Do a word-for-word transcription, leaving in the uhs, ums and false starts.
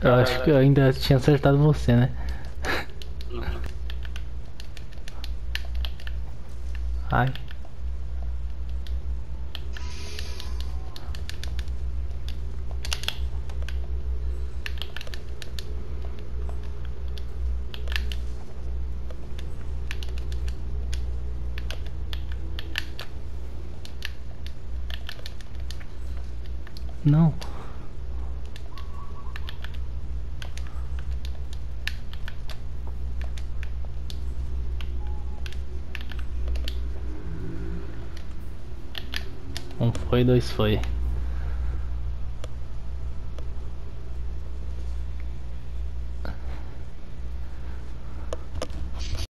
Eu acho que eu ainda tinha acertado você, né? Não. Ai. Não. Um foi, dois foi.